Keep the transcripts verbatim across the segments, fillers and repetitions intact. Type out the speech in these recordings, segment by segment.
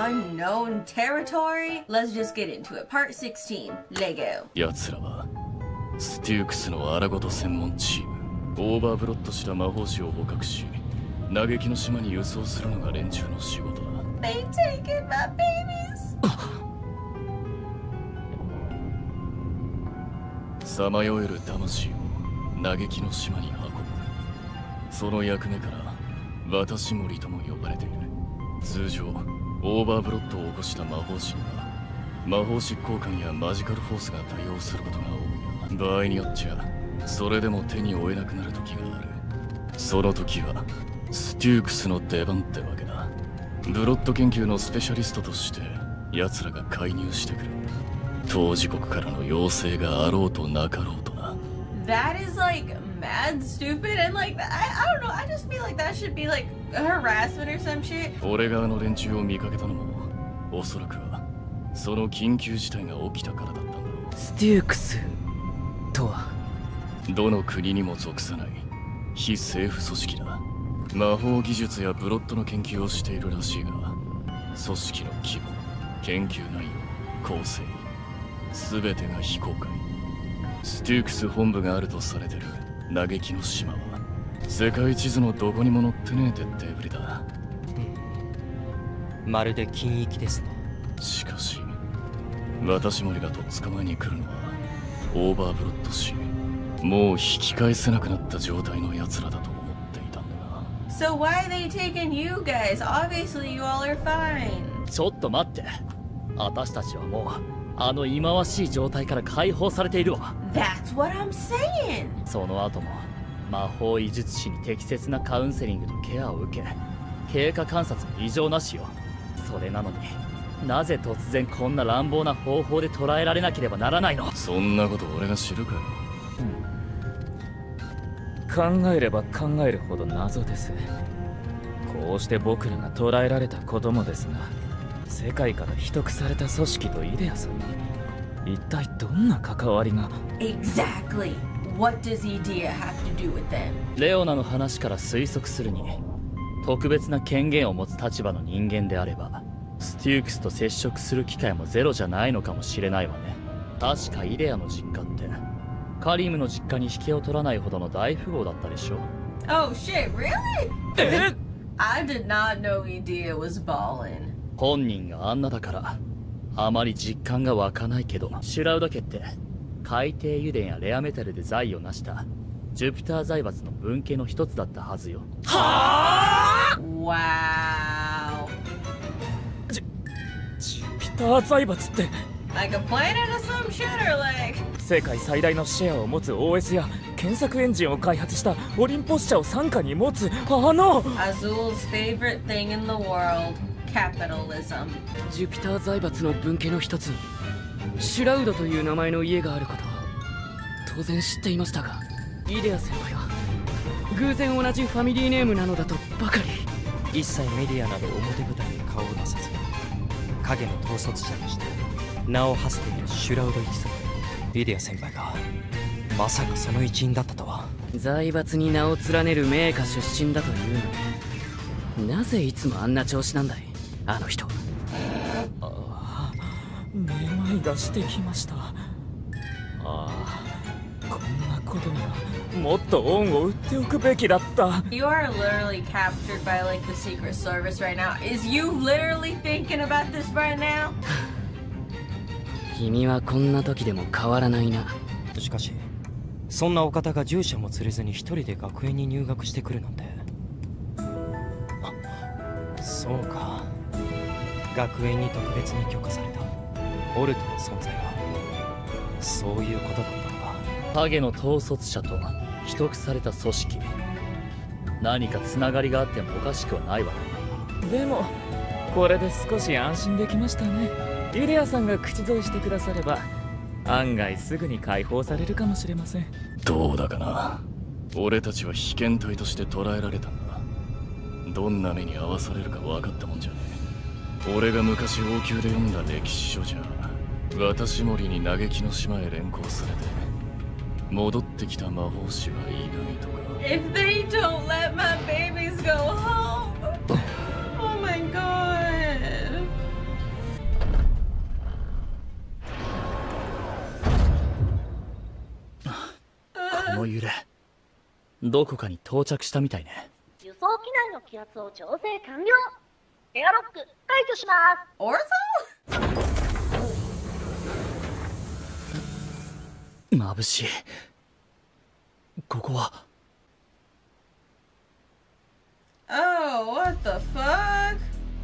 unknown territory? Let's just get into it. Part sixteen. Lego. 奴らはステュークスの荒事専門チーム。オーバーブロッドした魔法師を捕獲し、嘆きの島に輸送するのが連中の仕事だ。 They taken my babies. さまよえる魂を嘆きの島に運ぶ。その役目から私森とも呼ばれている。通常オーバーブロッドを起こした魔法師には魔法執行官やマジカルフォースが対応することが多いが、場合によっちゃそれでも手に負えなくなる時がある。その時はステュークスの出番ってわけだ。ブロッド研究のスペシャリストとして奴らが介入してくる。当事国からの要請があろうとなかろうとな。 That is like mad stupid and like I, I don't know, I just feel like that should be like harassment or some shit. 俺があの連中を見かけたのもおそらくはその緊急事態が起きたからだったんだろう。 ステュークスとはどの国にも属さない非政府組織だ。魔法技術やブロッドの研究をしているらしいが、組織の規模、研究内容、構成全てが非公開。ステュークス本部があるとされてる嘆きの島は世界地図のどこにも載ってねえ徹底ぶりだ。 うん、まるで禁域ですね。 しかし私森がとっ捕まえに来るのはオーバーブロッドし、もう引き返せなくなった状態の奴らだと思っていたんだが。 So why are they taking you guys? Obviously you all are fine. ちょっと待って、私たちはもうあの忌まわしい状態から解放されているわ。 That's what I'm saying. その後も魔法医術師に適切なカウンセリングとケアを受け、経過観察も異常なしよ。それなのになぜ突然こんな乱暴な方法で捉えられなければならないの。 そんなこと俺が知るかよ。 考えれば考えるほど謎です。こうして僕らが捕らえられたこともですが、世界から秘匿された組織とイデアさんに一体どんな関わりが。 Exactly. What does Idea have to do with them? レオナの話から推測するに、特別な権限を持つ立場の人間であればステュークスと接触する機会もゼロじゃないのかもしれないわね。確かイデアの実家ってカリムの実家に引けを取らないほどの大富豪だったでしょ。 Oh shit, really? I did not know Idea was ballin'. 本人があんなだからあまり実感が湧かないけど、シュラウダ家って海底油田やレアメタルで財を成したジュピター財閥の分家の一つだったはずよ。 はあ Wow. ジュ、ジュピター財閥って Like a planet of some shit or like 世界最大のシェアを持つ オーエス や検索エンジンを開発したオリンポス社を傘下に持つあの Azul's favorite thing in the world, capitalism. ジュピター財閥の分家の一つにシュラウドという名前の家があることは当然知っていましたが、イデア先輩は偶然同じファミリーネームなのだとばかり。 一切メディアなど表舞台に顔を出さず、影の統率者として名を馳せているシュラウド一族、リディア先輩がまさかその一員だったとは。 財閥に名を連ねる名家出身だというのに、なぜいつもあんな調子なんだいあの人。 ああ、めまいがしてきました。ああ、こんなことにはもっと恩を売っておくべきだった。 You are literally captured by like the Secret Service right now. Is you literally thinking about this right now? 君はこんな時でも変わらないな。 しかしそんなお方が従者も連れずに一人で学園に入学してくるなんて。あ、そうか、学園に特別に許可されたオルトの存在がそういうことだったのか。 影の統率者と秘匿された組織、何かつながりがあってもおかしくはないわね。 でもこれで少し安心できましたね。イデアさんが口添えしてくだされば案外すぐに解放されるかもしれません。 どうだかな。俺たちは被験体として捕らえられたんだ。どんな目に遭わされるか分かったもんじゃねえ。俺が昔王宮で読んだ歴史書じゃ、私森に嘆きの島へ連行されて戻ってきた魔法師はいないとか。 If they don't let my babies go home. Oh my god. どこかに到着したみたいね。 輸送機内の気圧を調整完了。エアロック解除します。 Orzo? 眩しい。ここは。 Oh, what the fuck?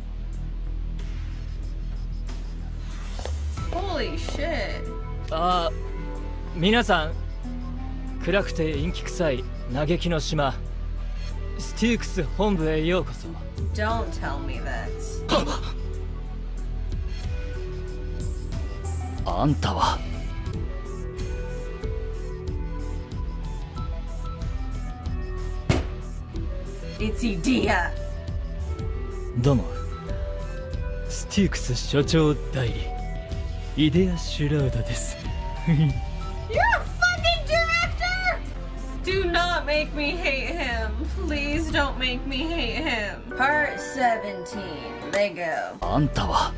Holy shit. ああ、皆さん、暗くて陰気臭い嘆きの島、スティークス本部へようこそ。 Don't tell me that. あんたは。 It's Idea. どうも、スティークス所長代理、イデア・シュラウドです。 You're a fucking director! Do not make me hate him. Please don't make me hate him. Part seventeen. They go. あんたは。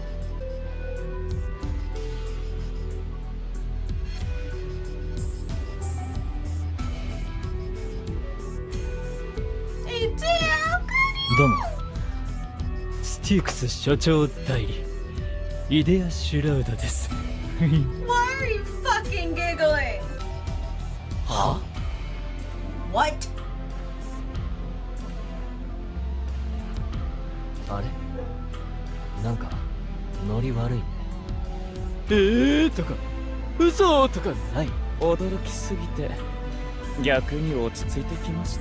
どうも、スティークス所長代理、イデア・シュラウドです。 Why are you fucking giggling? は？ What? あれなんかノリ悪いね。 えーとか嘘とかない。驚きすぎて逆に落ち着いてきました。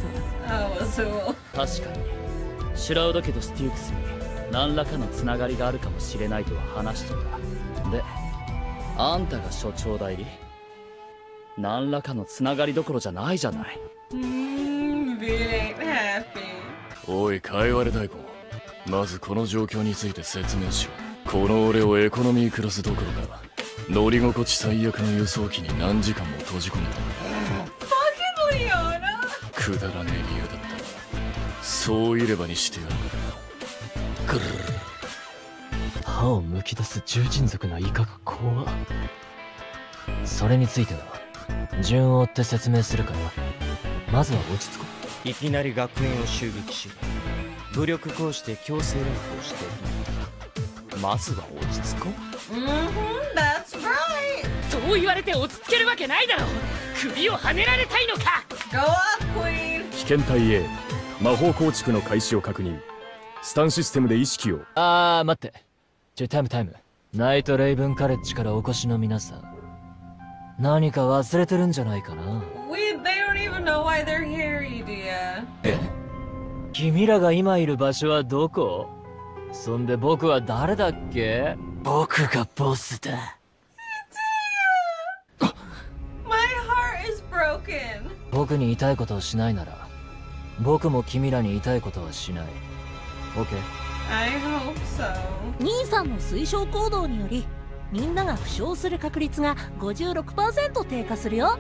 Oh, so 確かにシュラウド家とスティークスに何らかのつながりがあるかもしれないとは話してた。で、あんたが所長代理？何らかのつながりどころじゃないじゃない。 mm, it ain't happy. おい、かいわれ大根。まずこの状況について説明しよう。この俺をエコノミークラスどころか乗り心地最悪の輸送機に何時間も閉じ込めた。 Fucking Leona! くだらねえ理由だったらそういればにしてやるから。ぐるる。 歯をむき出す獣人族の威嚇怖っ。それについては順を追って説明するからまずは落ち着こう。いきなり学園を襲撃し武力行使で強制連行してまずは落ち着こう。 Mm-hmm, that's right. そう言われて落ち着けるわけないだろう。首をはねられたいのか。 Go off, Queen. 危険体 A 魔法構築の開始を確認。スタンシステムで意識を。 あー待って、ちょタイムタイム。ナイトレイブンカレッジからお越しの皆さん、何か忘れてるんじゃないかな。 We, they don't even know why they're here, Idea. え、君らが今いる場所はどこ？そんで僕は誰だっけ？僕がボスだ。 My heart is broken. 僕に痛いことをしないなら僕も君らに痛いことはしない。 OK？ I hope so. 兄さんの推奨行動によりみんなが負傷する確率が ごじゅうろくパーセント 低下するよ。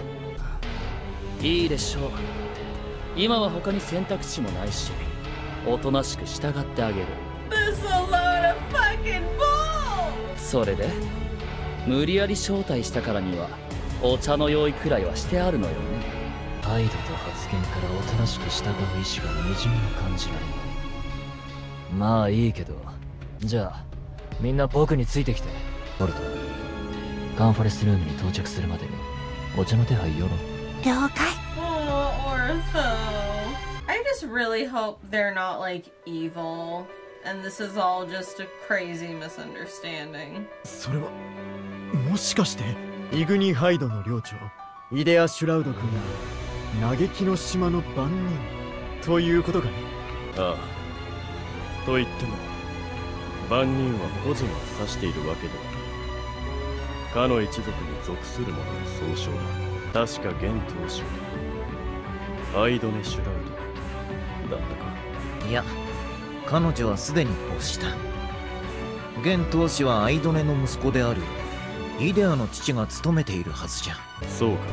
いいでしょう。今は他に選択肢もないし、おとなしく従ってあげる。 This a load of fucking bull. それで無理やり招待したからにはお茶の用意くらいはしてあるのよね。 態度と発言からおとなしく従う意志がにじみも感じられない。まあいいけど、じゃあみんな僕についてきて。ボルト、カンファレンスルームに到着するまでにお茶の手配よろ。 了解。 Oh, Ortho. I just really hope they're not like evil, and this is all just a crazy misunderstanding. それはもしかしてイグニ・ハイドの領長イデア・シュラウド君が嘆きの島の番人ということかね。 ああ。と言っても万人は個人を指しているわけではない。かの一族に属する者の総称だ。確か現当主はアイドネ・シュラウドだったか。 いや、彼女はすでに没した。現当主はアイドネの息子であるイデアの父が務めているはずじゃ。 そうか。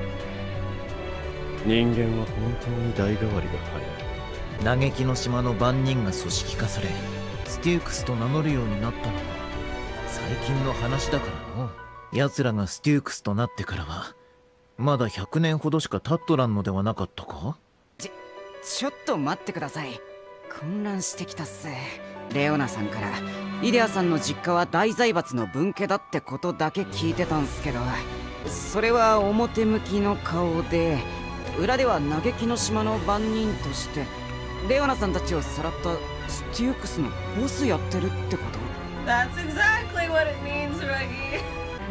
人間は本当に代替わりが早い。 嘆きの島の番人が組織化されスティークスと名乗るようになったのは最近の話だからの。奴らがスティークスとなってからはまだひゃくねんほどしか経っとらんのではなかったか？ ちちょっと待ってください。混乱してきたっす。レオナさんからイデアさんの実家は大財閥の分家だってことだけ聞いてたんすけど、それは表向きの顔で、裏では嘆きの島の番人としてレオナさんたちをさらったステュークスのボスやってるってこと？ That's exactly what it means, Ruggy.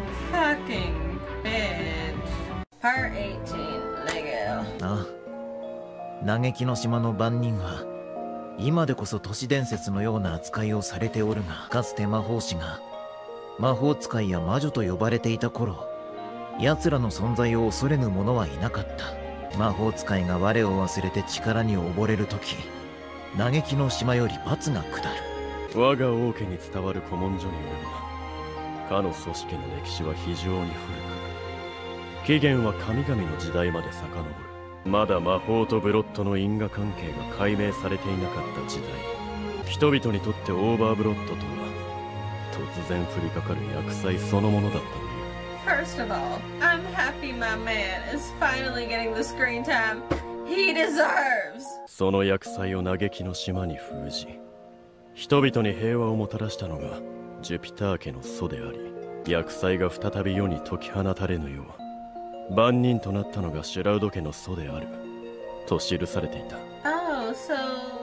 Fucking bitch. Part eighteen, Lego. ああ、嘆きの島の番人は今でこそ都市伝説のような扱いをされておるが、かつて魔法師が魔法使いや魔女と呼ばれていた頃、奴らの存在を恐れぬ者はいなかった。魔法使いが我を忘れて力に溺れるとき、嘆きの島より罰が下る。 我が王家に伝わる古文書によれば、かの組織の歴史は非常に古く、起源は神々の時代まで遡る。まだ魔法とブロッドの因果関係が解明されていなかった時代、人々にとってオーバーブロッドとは突然降りかかる厄災そのものだったという。 First of all, I'm happy my man is finally getting the screen time he deserves. その厄災を嘆きの島に封じ、人々に平和をもたらしたのがジュピター家の祖であり、厄災が再び世に解き放たれぬよう万人となったのがシュラウド家の祖であると記されていた。 Oh, so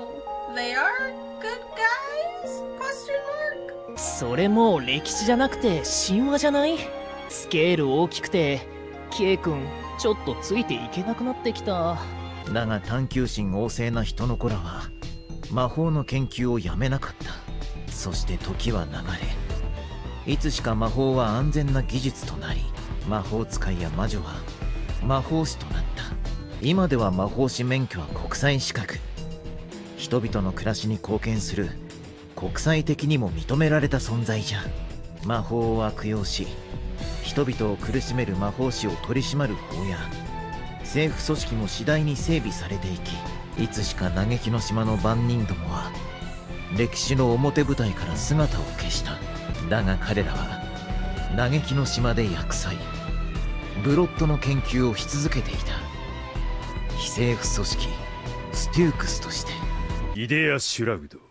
they are good guys? Question mark? それもう歴史じゃなくて神話じゃない？スケール大きくてケイ君ちょっとついていけなくなってきた。 だが探求心旺盛な人の子らは魔法の研究をやめなかった。そして時は流れ、いつしか魔法は安全な技術となり、魔法使いや魔女は魔法師となった。今では魔法師免許は国際資格、人々の暮らしに貢献する国際的にも認められた存在じゃ。魔法を悪用し人々を苦しめる魔法師を取り締まる法や政府組織も次第に整備されていき、いつしか嘆きの島の番人どもは歴史の表舞台から姿を消した。だが彼らは嘆きの島で厄災、ブロッドの研究をし続けていた。非政府組織ステュークスとして。 イデア・シュラウド、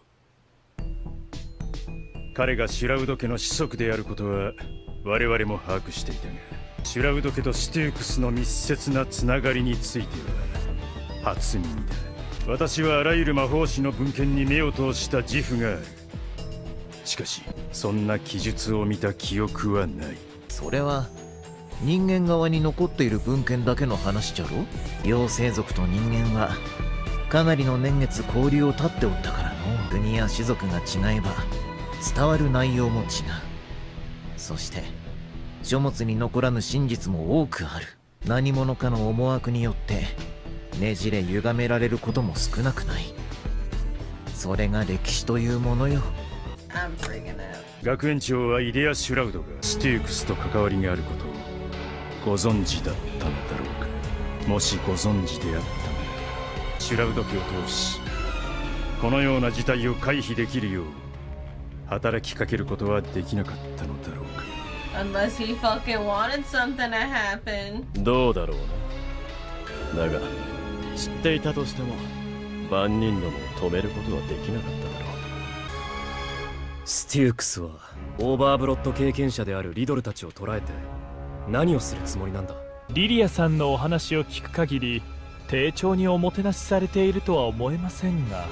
彼がシュラウド家の子息であることは我々も把握していたが、シュラウド家とステュークスの密接なつながりについては初耳だ。私はあらゆる魔法師の文献に目を通した自負がある。しかしそんな記述を見た記憶はない。 それは人間側に残っている文献だけの話じゃろ。妖精族と人間はかなりの年月交流を絶っておったからの。国や種族が違えば伝わる内容も違う。そして書物に残らぬ真実も多くある。何者かの思惑によってねじれ歪められることも少なくない。それが歴史というものよ。 学園長はイデア・シュラウドがステュークスと関わりがあることをご存知だったのだろうか。もしご存知であったなら、シュラウド家を通しこのような事態を回避できるよう働きかけることはできなかったのだろうか。 Unless he fucking wanted something to happen. どうだろうな。だが知っていたとしても万人どもを止めることはできなかっただろう。 ステュークスはオーバーブロッド経験者であるリドルたちを捕らえて何をするつもりなんだ。 リリアさんのお話を聞く限り丁重におもてなしされているとは思えませんが、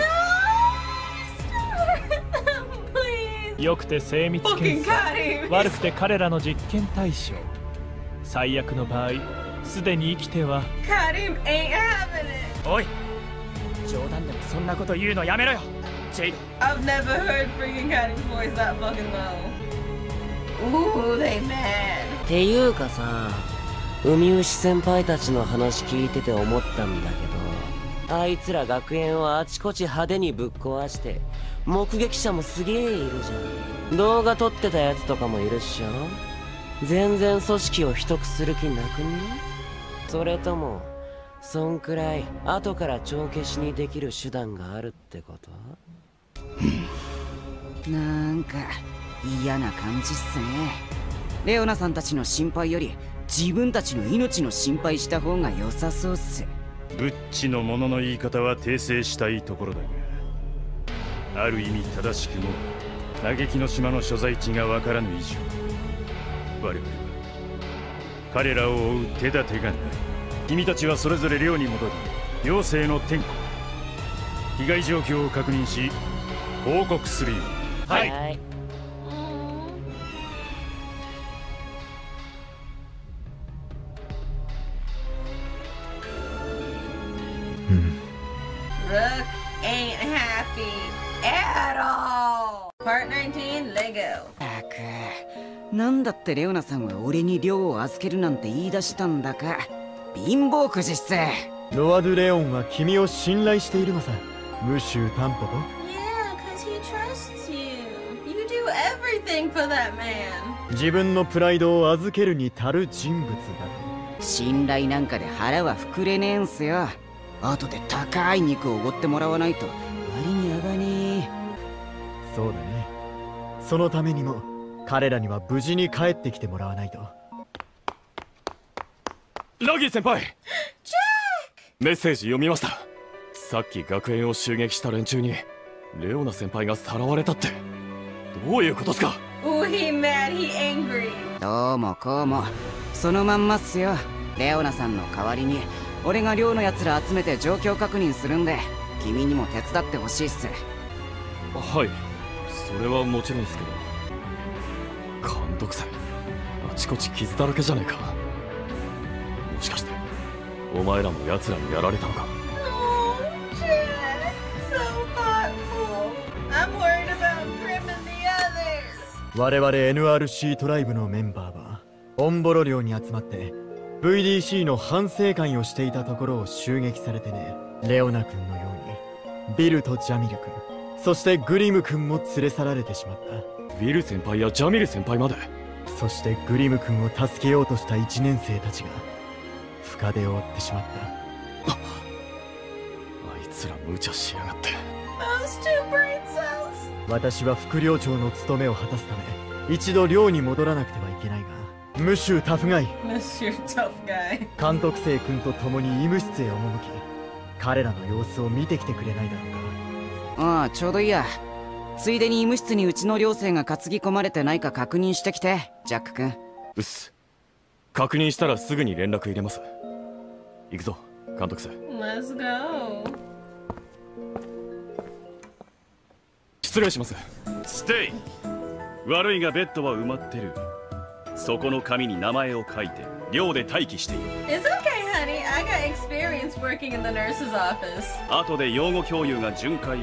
良くて精密検査、悪くて彼らの実験対象。最悪の場合すでに生きては。 おい、冗談でもそんなこと言うのやめろよジェイド。 I've never heard freaking Karim's voice that fucking low. Ooh, they mad. っていうかさ、海牛先輩たちの話聞いてて思ったんだけど、あいつら学園をあちこち派手にぶっ壊して目撃者もすげえいるじゃん。動画撮ってたやつとかもいるっしょ。全然組織を秘匿する気なくね？それともそんくらい後から帳消しにできる手段があるってこと？ なんか嫌な感じっすね。レオナさんたちの心配より自分たちの命の心配した方が良さそうっす。 ブッチの者の言い方は訂正したいところだが、ある意味正しくも嘆きの島の所在地がわからぬ以上、我々は彼らを追う手立てがない。君たちはそれぞれ寮に戻り、寮生の点呼、被害状況を確認し報告するように。はい、はい。 Rook ain't happy at all. Part nineteen, Lego. あく、なんだってレオナさんは俺に寮を預けるなんて言い出したんだか。貧乏くじっす。 ロア・ドゥ・レオンは君を信頼しているのさ、ムシュー・タンポポ。 Yeah, cause he trusts you. You do everything for that man. 自分のプライドを預けるに足る人物だ。 信頼なんかで腹は膨れねえんすよ。後で高い肉をおごってもらわないと割に合わねえ。 そうだね。そのためにも彼らには無事に帰ってきてもらわないと。 ラギー先輩、メッセージ読みました。さっき学園を襲撃した連中にレオナ先輩がさらわれたって、どういうことっすか？ Oh, he mad, he angry. どうもこうもそのまんまっすよ。レオナさんの代わりに俺が寮のやつら集めて状況確認するんで、君にも手伝ってほしいっす。 はい、それはもちろんですけど、監督さん、あちこち傷だらけじゃねえか。もしかしてお前らも奴らにやられたのか？ Oh, Jack, so thoughtful. I'm worried about Grim and the others. 我々 エヌアールシー トライブのメンバーはオンボロ寮に集まって ブイディーシー の反省会をしていたところを襲撃されてね。レオナ君のようにビルとジャミル君、そしてグリム君も連れ去られてしまった。 ビル先輩やジャミル先輩まで。 そしてグリム君を助けようとしたいちねん生たちが深手を負ってしまった。 あいつら無茶しやがって。 Those two brain cells. 私は副寮長の務めを果たすため一度寮に戻らなくてはいけないが、ムシュータフガイ、 ムシュータフガイ、 監督生君と共に医務室へ赴き、彼らの様子を見てきてくれないだろうか。 ああ、ちょうどいいや。ついでに医務室にうちの寮生が担ぎ込まれてないか確認してきて、ジャック君。 うっす。確認したらすぐに連絡入れます。行くぞ、監督生。 Let's go. 失礼します。 ステイ。悪いがベッドは埋まってる。そこの紙に名前を書いて寮で待機している。 It's okay, honey. I got experience working in the nurse's office. 後で養護教諭が巡回を。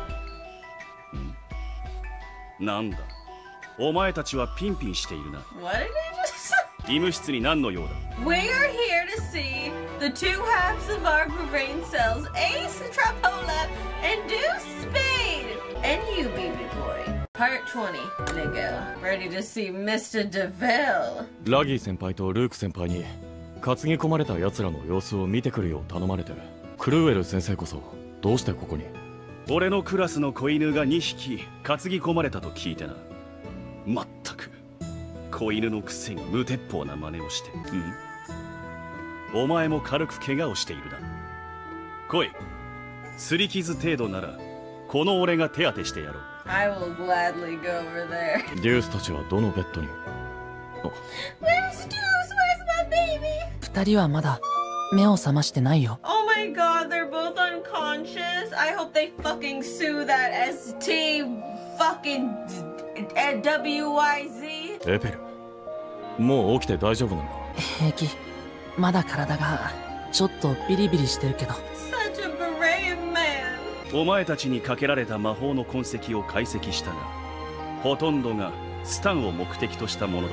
ん？なんだ、お前たちはピンピンしているな。 What did he just say? 医務室に何の用だ？ We are here to see the two halves of our brain cells, Ace Trapola and Deuce Spade. And you, baby boy. Part twenty, Nigo. Ready to see ミスター DeVille. ラギー先輩とルーク先輩に担ぎ込まれた奴らの様子を見てくるよう頼まれて、クルーエル先生こそどうしてここに？ 俺のクラスの子犬がにひき担ぎ込まれたと聞いてな。まったく子犬のくせに無鉄砲な真似をして。うん、お前も軽く怪我をしているな。来い、擦り傷程度ならこの俺が手当てしてやろう。 I will gladly go over there. デュースたちはどのベッドに？ Where's Deuce? Where's my baby? 二人はまだ目を覚ましてないよ。 Oh my god, they're both unconscious. I hope they fucking sue that S T fucking W Y Z. エペル、もう起きて大丈夫なのか？ 平気。まだ体がちょっとビリビリしてるけど。 Such a brave man. お前たちにかけられた魔法の痕跡を解析したが、ほとんどがスタンを目的としたものだった。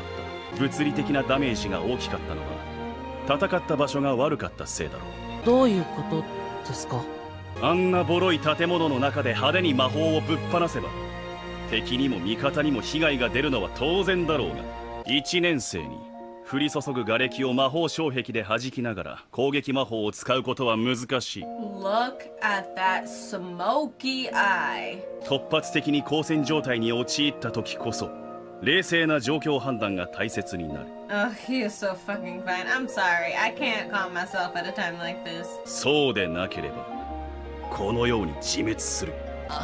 物理的なダメージが大きかったのは戦った場所が悪かったせいだろう。 どういうことですか？ あんなボロい建物の中で派手に魔法をぶっ放せば敵にも味方にも被害が出るのは当然だろうが、いちねん生に降り注ぐ瓦礫を魔法障壁で弾きながら攻撃魔法を使うことは難しい。 Look at that smoky eye. 突発的に交戦状態に陥った時こそ冷静な状況判断が大切になる。 Oh, he is so fucking fine. I'm sorry. I can't calm myself at a time like this. そうでなければこのように自滅する。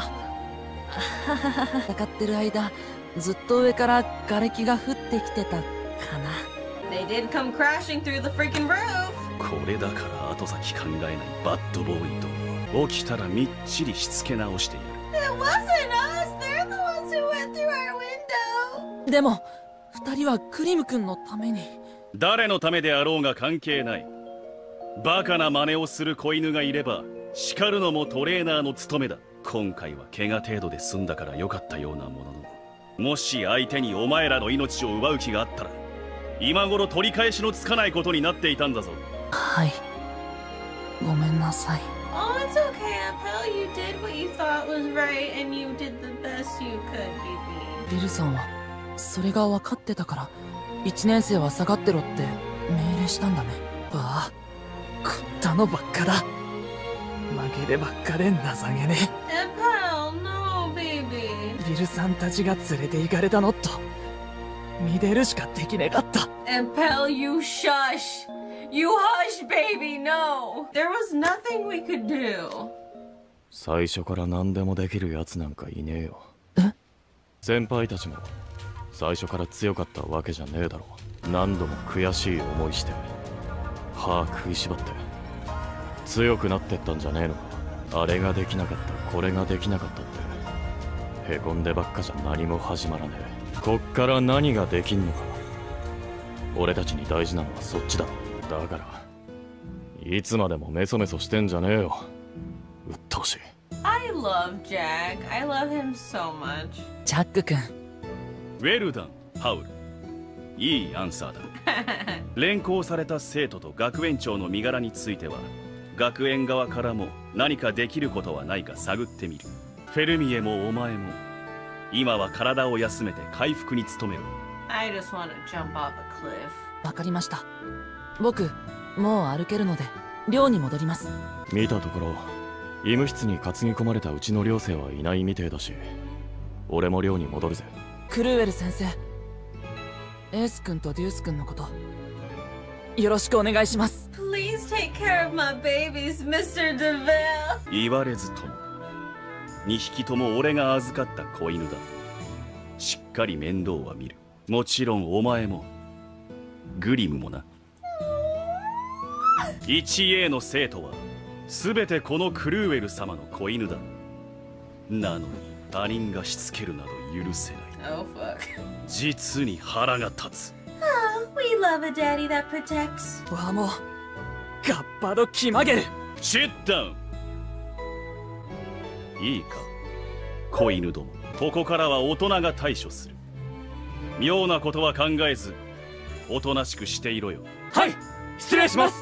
戦ってる間ずっと上から瓦礫が降ってきてたかな。 They did come crashing through the freaking roof. これだから後先考えないバッドボーイと起きたらみっちりしつけ直してやる。 It wasn't us. They're the ones who went through our window. でも二人はクリム君のために。 誰のためであろうが関係ない。バカな真似をする子犬がいれば叱るのもトレーナーの務めだ。今回は怪我程度で済んだから良かったようなものの、もし相手にお前らの命を奪う気があったら今頃取り返しのつかないことになっていたんだぞ。 はい、ごめんなさい。 Oh, it's okay, Appel. You did what you thought was right, and you did the best you could, baby. ビルさんはそれが分かってたからいちねん生は下がってろって命令したんだね。 ああ、食ったのばっかだ。負ければっかで情けねえ。Appel, no, baby. ビルさんたちが連れて行かれたのっと見てるしかできねかった。 Appel, you shush. You hush, baby, no. There was nothing we could do. 最初から何でもできるやつなんかいねえよ。 え？ 先輩たちも最初から強かったわけじゃねえだろ。何度も悔しい思いして歯食いしばって強くなってったんじゃねえのか。あれができなかったこれができなかったってへこんでばっかじゃ何も始まらねえ。こっから何ができんのか。俺たちに大事なのはそっちだ。だからいつまでもメソメソしてんじゃねえよ。うっとうしい。 I love Jack. I love him so much. ジャック君。 ウェルダン、ハウル。いいアンサーだ。連行された生徒と学園長の身柄については学園側からも何かできることはないか探ってみる。フェルミエもお前も今は体を休めて回復に努めろ。 I just want to jump off a cliff. わかりました。僕もう歩けるので寮に戻ります。 見たところ医務室に担ぎ込まれたうちの寮生はいないみてえだし俺も寮に戻るぜ。 クルーエル先生、エース君とデュース君のことよろしくお願いします。 Please take care of my babies, ミスター デヴィル。 言われずともにひきとも俺が預かった子犬だ。しっかり面倒は見る。もちろんお前もグリムもな。 いちエー の生徒は全てこのクルーエル様の子犬だ。なのに他人がしつけるなど許せない。 Oh fuck. 実に腹が立つ。 Oh, we love a daddy that protects. わもうガッパド気まげる。 シッダウン。いいか子犬ども、ここからは大人が対処する。妙なことは考えずおとなしくしていろよ。 はい、失礼します。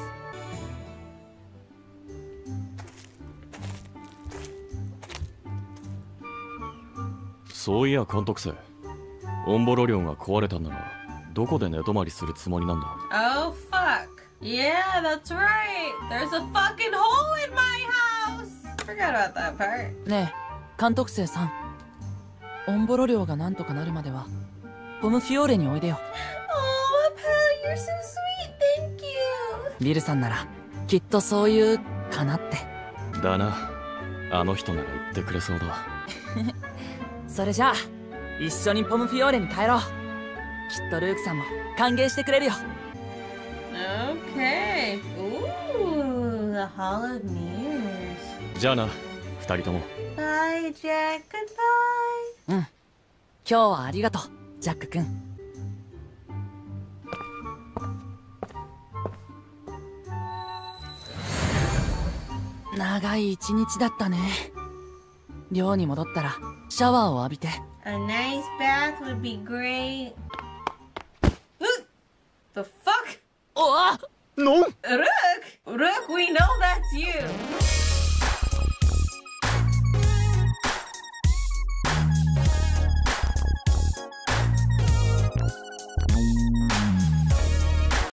そういや監督生、オンボロ寮が壊れたんならどこで寝泊まりするつもりなんだ。 Oh fuck. Yeah, that's right. There's a fucking hole in my house. Forgot about that part. ねえ監督生さん、オンボロ寮がなんとかなるまではポムフィオーレにおいでよ。 Oh, Appel, you're so sweet. Thank you. ビルさんならきっとそういうかなって。 だな、あの人なら言ってくれそうだ。 それじゃあ一緒にポムフィオーレに帰ろう。きっとルークさんも歓迎してくれるよ。 Okay. Ooh, the Hall of Mirrors. じゃあな二人とも。 Bye, Jack. Goodbye. うん、今日はありがとうジャック君。長い一日だったね。寮に戻ったらシャワーを浴びて。 A nice bath would be great. The fuck? おあのん Rook! Rook, we know that's you.